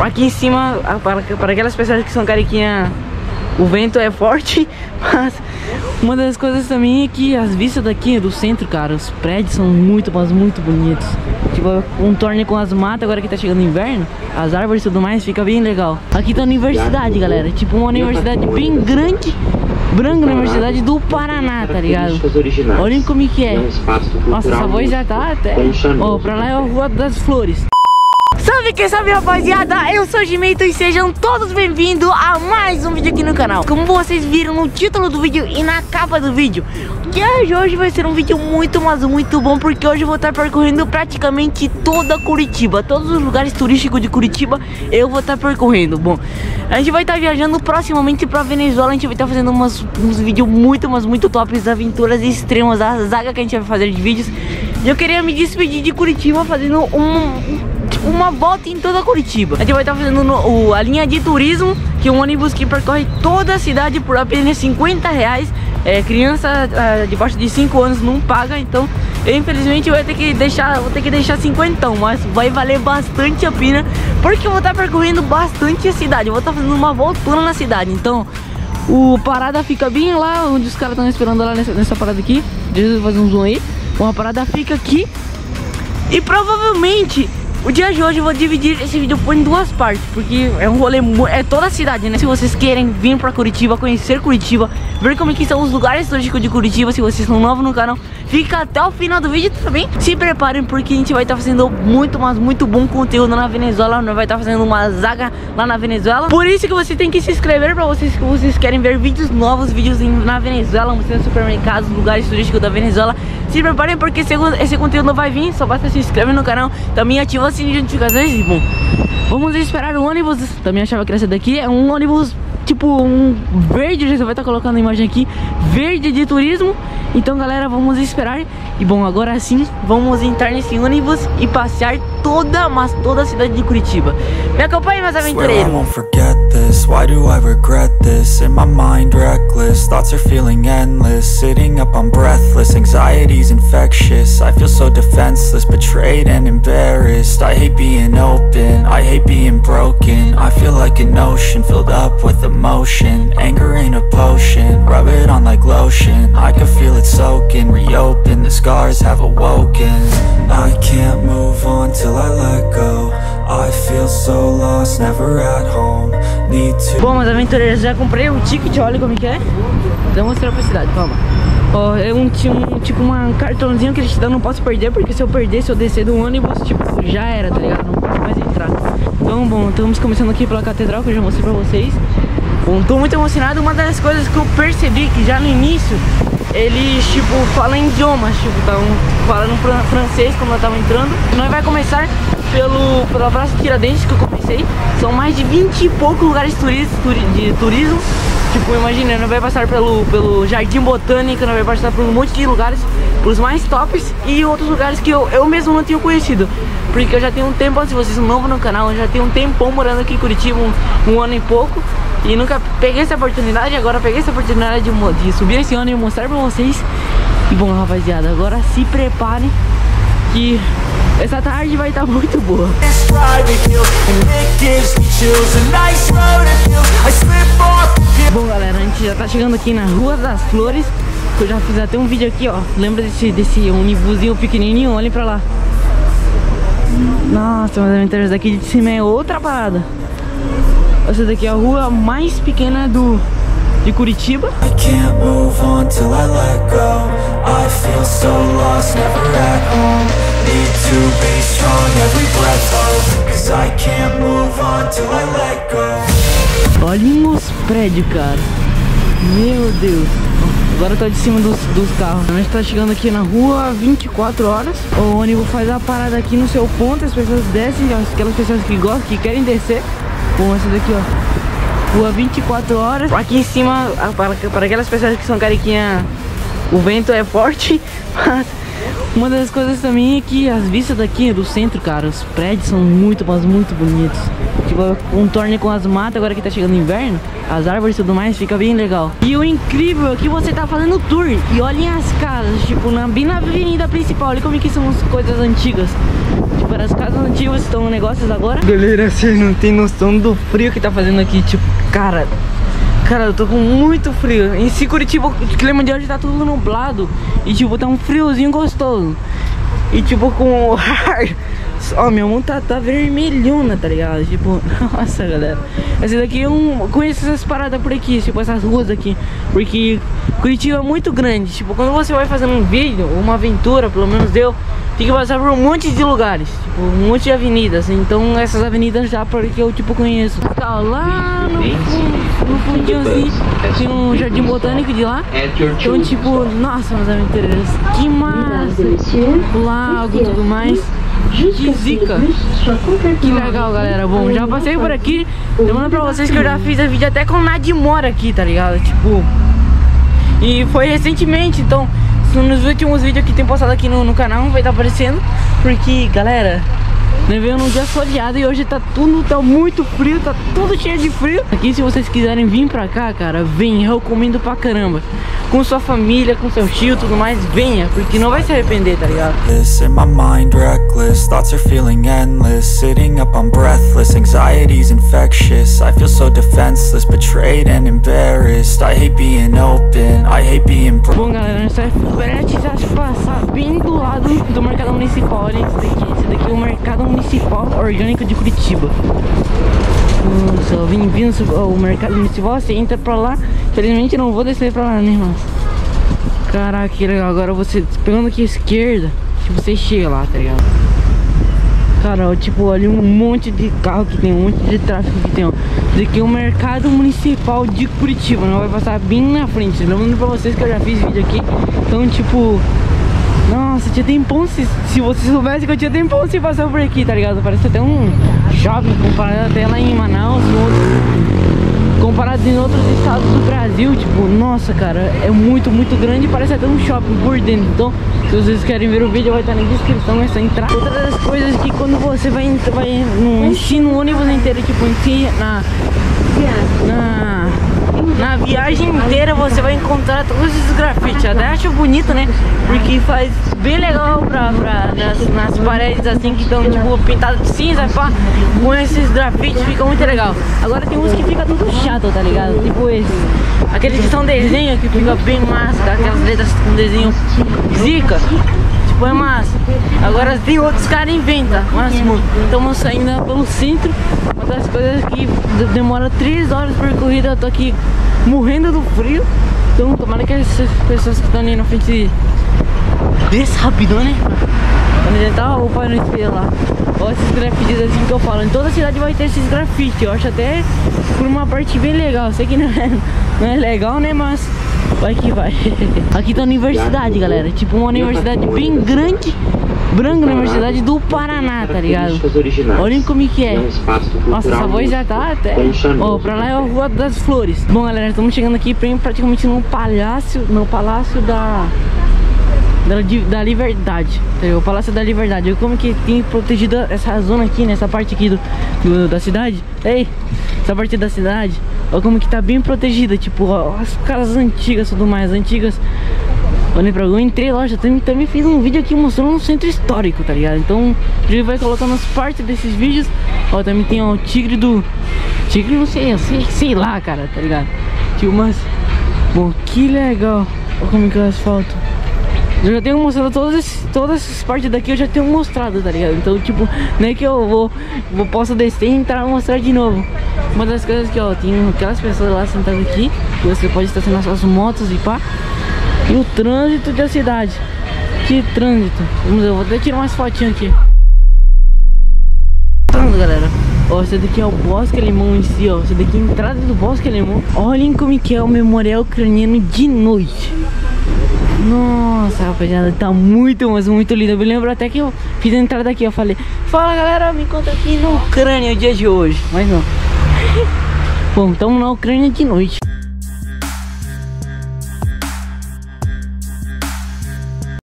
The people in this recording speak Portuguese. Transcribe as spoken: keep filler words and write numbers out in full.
Aqui em cima, para, para aquelas pessoas que são carequinha, o vento é forte, mas uma das coisas também é que as vistas daqui do centro, cara, os prédios são muito, mas muito bonitos. Tipo, um torne com as matas, agora que tá chegando o inverno, as árvores e tudo mais, fica bem legal. Aqui tá a universidade, galera, tipo uma universidade bem grande, branca, na Universidade do Paraná, tá ligado? Olhem como é que é. Nossa, essa voz já tá até... Ó, oh, pra lá é a Rua das Flores. Salve, que salve, rapaziada, eu sou o Gimento e sejam todos bem-vindos a mais um vídeo aqui no canal. Como vocês viram no título do vídeo e na capa do vídeo, que hoje vai ser um vídeo muito, mas muito bom, porque hoje eu vou estar percorrendo praticamente toda Curitiba. Todos os lugares turísticos de Curitiba eu vou estar percorrendo. Bom, a gente vai estar viajando proximamente pra Venezuela. A gente vai estar fazendo umas, uns vídeos muito, mas muito tops, aventuras extremas, a zaga que a gente vai fazer de vídeos. E eu queria me despedir de Curitiba fazendo um... uma volta em toda Curitiba. A gente vai estar fazendo no, o, a linha de turismo, que é um ônibus que percorre toda a cidade por apenas cinquenta reais. É, criança é, debaixo de cinco anos não paga, então eu, infelizmente eu vou ter que deixar, vou ter que deixar cinquentão, mas vai valer bastante a pena, porque eu vou estar percorrendo bastante a cidade. Eu vou estar fazendo uma voltona na cidade, então o parada fica bem lá onde os caras estão esperando, lá nessa, nessa parada aqui. Deixa eu fazer um zoom aí. Uma parada fica aqui e provavelmente o dia de hoje eu vou dividir esse vídeo em duas partes, porque é um rolê, é toda a cidade, né? Se vocês querem vir pra Curitiba, conhecer Curitiba, ver como é que são os lugares turísticos de Curitiba, se vocês são novos no canal, fica até o final do vídeo também. Se preparem, porque a gente vai estar tá fazendo muito, mas muito bom conteúdo na Venezuela. Nós vai estar tá fazendo uma zaga lá na Venezuela. Por isso que você tem que se inscrever, pra vocês que vocês querem ver vídeos novos, vídeos em, na Venezuela, mostrando supermercados, lugares turísticos da Venezuela. Se preparem, porque esse, esse conteúdo vai vir, só basta se inscrever no canal, também ativa o sininho de notificações e bom, vamos esperar o ônibus. Também achava que era esse daqui, é um ônibus tipo um verde, já você vai estar colocando a imagem aqui, verde de turismo. Então galera, vamos esperar. E bom, agora sim, vamos entrar nesse ônibus e passear toda, mas toda a cidade de Curitiba. Me acompanhe, meus aventureiros. Why do I regret this? In my mind reckless, thoughts are feeling endless. Sitting up I'm breathless, anxiety's infectious. I feel so defenseless, betrayed and embarrassed. I hate being open, I hate being broken. I feel like an ocean filled up with emotion. Anger ain't a potion, rub it on like lotion. I can feel it soaking, reopen, the scars have awoken. I can't move on till I let go. I feel so lost, never at home. Need to... Bom, meus aventureiros, já comprei o ticket, olha como que é. Vou mostrar pra cidade, calma. Ó, é um, um tipo um cartãozinho que eles te dão, não posso perder, porque se eu perder, se eu descer do ônibus, tipo, já era, tá ligado? Não posso mais entrar. Então, bom, estamos começando aqui pela catedral, que eu já mostrei pra vocês. Bom, tô muito emocionado. Uma das coisas que eu percebi que já no início, eles, tipo, falam idiomas, tipo, estavam falando francês quando eu tava entrando. Nós vai começar pelo, pela Praça Tiradentes, que eu comecei. São mais de vinte e poucos lugares turísticos de turismo. Tipo, imagina, nós vai passar pelo, pelo Jardim Botânico, nós vai passar por um monte de lugares, os mais tops, e outros lugares que eu, eu mesmo não tinha conhecido. Porque eu já tenho um tempo, se vocês são novos no canal, eu já tenho um tempão morando aqui em Curitiba, um, um ano e pouco. E nunca peguei essa oportunidade, agora peguei essa oportunidade de, de subir esse ano e mostrar pra vocês. E bom, rapaziada, agora se preparem que essa tarde vai estar muito boa. Bom, galera, a gente já tá chegando aqui na Rua das Flores. Eu já fiz até um vídeo aqui, ó. Lembra desse, desse ônibusinho pequenininho? Olhem pra lá. Nossa, mas a aventureiros daqui de cima é outra parada. Essa daqui é a rua mais pequena do, de Curitiba. Olhem os prédios, cara. Meu Deus. Agora eu tô de cima dos, dos carros. A gente tá chegando aqui na rua vinte e quatro horas. O ônibus faz a parada aqui no seu ponto. As pessoas descem, aquelas pessoas que gostam, que querem descer. Bom, essa daqui, ó, rua vinte e quatro horas. Aqui em cima, para, para aquelas pessoas que são carequinha, o vento é forte, mas uma das coisas também é que as vistas daqui do centro, cara, os prédios são muito, mas muito bonitos. Tipo, um torne com as matas, agora que tá chegando o inverno, as árvores e tudo mais, fica bem legal. E o incrível é que você tá fazendo tour e olhem as casas, tipo, na, bem na avenida principal, olha como que são as coisas antigas. Tipo, tipo, as casas antigas estão negócios agora. Galera, vocês não tem noção do frio que tá fazendo aqui, tipo, cara... Cara, eu tô com muito frio. Em si, Curitiba, o clima de hoje tá tudo nublado. E tipo, tá um friozinho gostoso. E tipo, com o ar... Ó, minha mão tá, tá vermelhona, tá ligado? Tipo, nossa, galera. Essa daqui eu não conheço essas paradas por aqui, tipo, essas ruas aqui. Porque Curitiba é muito grande. Tipo, quando você vai fazendo um vídeo, uma aventura, pelo menos eu, tem que passar por um monte de lugares, tipo, um monte de avenidas. Então essas avenidas já porque eu, tipo, conheço. Tá lá no fundo, no fundinho assim, tem um jardim botânico de lá. Então, tipo, nossa, meus aventureiros, que massa! O lago e tudo mais. Que zica! Que legal, galera. Bom, já passei por aqui. Lembrando pra vocês que eu já fiz a vídeo até com o Nadimora aqui, tá ligado? Tipo... E foi recentemente, então... Nos últimos vídeos que tem postado aqui no, no canal vai estar aparecendo. Porque, galera... Né, veio num dia soleado e hoje tá tudo, tá muito frio, tá tudo cheio de frio. Aqui, se vocês quiserem vir pra cá, cara, vem, eu recomendo pra caramba. Com sua família, com seu tio, tudo mais, venha, porque não vai se arrepender, tá ligado? In my mind, reckless, thoughts are feeling endless. Sitting up, I'm breathless, anxiety's infectious. I feel so defenseless, betrayed and embarrassed. I hate being open, I hate being broken. Bom, galera, nós estamos prestes a passar bem do lado do mercado municipal. Olha esse daqui, esse daqui é o mercado municipal orgânico de Curitiba. Nossa, eu vim vindo o mercado municipal, você entra pra lá. Infelizmente não vou descer pra lá, né, irmão? Caraca, que legal. Agora você pegando aqui a esquerda, tipo, você chega lá, tá ligado? Cara, ó, tipo, ali um monte de carro que tem, um monte de tráfego que tem, ó. Isso aqui é o mercado municipal de Curitiba, não vai passar bem na frente. Lembrando pra vocês que eu já fiz vídeo aqui. Então, tipo... Nossa, tinha tempão, se, se você soubesse que eu tinha tempão se passar por aqui, tá ligado? Parece até um shopping comparado até lá em Manaus, outro, comparado em outros estados do Brasil. Tipo, nossa, cara, é muito, muito grande e parece até um shopping por dentro. Então, se vocês querem ver o vídeo, vai estar na descrição, é só entrar. Outra das coisas que quando você vai, vai no ensino ônibus inteiro, tipo, em si, na... na Na viagem inteira você vai encontrar todos esses grafites. Até acho bonito, né? Porque faz bem legal pra, pra, nas, nas paredes assim que estão tipo pintadas de cinza, pá. Com esses grafites fica muito legal. Agora tem uns que fica tudo chato, tá ligado? Tipo esse. Aqueles que são desenho que fica bem massa, aquelas letras com desenho zica. Tipo, é massa. Agora tem outros caras inventam. Máximo. Estamos saindo pelo centro. Uma das coisas que demora três horas por corrida. Eu tô aqui morrendo do frio. Então tomara que essas pessoas que estão ali na frente desça rápido, né? Quando a gente tá o pai no espelho lá. Olha esses grafites assim que eu falo. Em toda a cidade vai ter esses grafites. Eu acho até por uma parte bem legal. Sei que não é, não é legal, né? Mas vai que vai. Aqui tá a universidade, galera. Tipo uma universidade bem grande. Branca, Universidade do Paraná, tá ligado? Olhem como que é. Nossa, essa voz já tá até... Ó, oh, pra lá é a Rua das Flores. Bom, galera, estamos chegando aqui praticamente no palácio, no palácio da... Da, da Liberdade, o Palácio da Liberdade. Eu como que tem protegido essa zona aqui, nessa parte aqui do, do da cidade. Ei, essa parte da cidade, olha como que tá bem protegida. Tipo, ó, as casas antigas, tudo mais antigas. Olha pra eu entrei lá, já também, também fiz um vídeo aqui mostrando um centro histórico, tá ligado? Então a gente vai colocando as partes desses vídeos. Ó, também tem ó, o tigre do... Tigre não sei, sei, sei lá, cara, tá ligado? Tipo, mas... Bom, que legal. Olha como que é o asfalto. Eu já tenho mostrado todas, esses, todas essas partes daqui, eu já tenho mostrado, tá ligado? Então, tipo, não é que eu vou, vou posso descer e entrar e mostrar de novo. Uma das coisas que, ó, tem aquelas pessoas lá sentadas aqui, que você pode estacionar suas motos e pá. E o trânsito da cidade. Que trânsito. Vamos ver, eu vou até tirar umas fotinhas aqui. Pronto, galera. Ó, esse daqui é o Bosque Alemão em si, ó. Esse daqui é a entrada do Bosque Alemão. Olhem como que é o memorial ucraniano de noite. Nossa, rapaziada, tá muito, mas muito lindo. Eu me lembro até que eu fiz a entrada aqui, eu falei: fala, galera, me encontro aqui na Ucrânia o dia de hoje. Mas não. Bom, estamos na Ucrânia de noite.